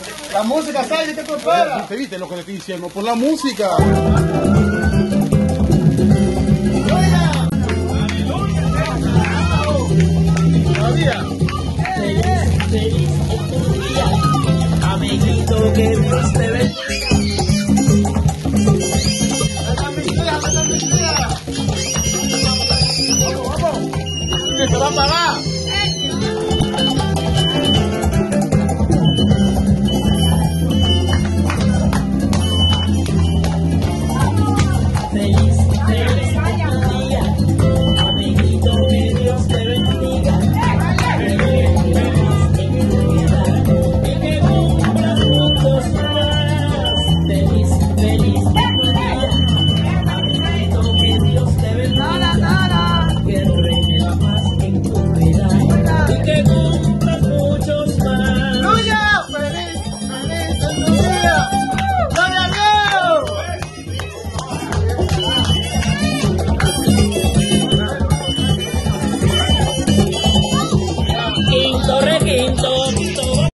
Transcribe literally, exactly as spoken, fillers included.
La música, ¿sabes qué tú esperas? ¿Te viste lo que le estoy diciendo? Por la música. Feliz, feliz es tu día, amiguito, que Dios te